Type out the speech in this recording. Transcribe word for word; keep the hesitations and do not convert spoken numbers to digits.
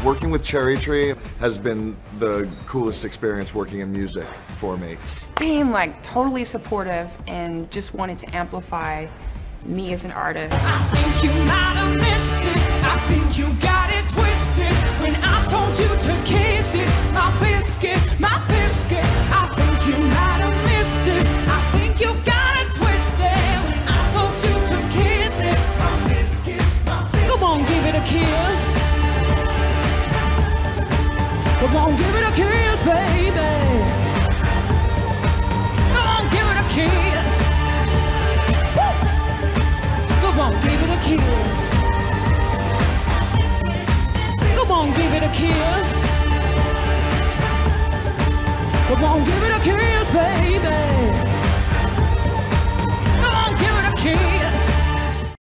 Working with Cherrytree has been the coolest experience working in music for me. Just being like totally supportive and just wanting to amplify me as an artist. I think you might have missed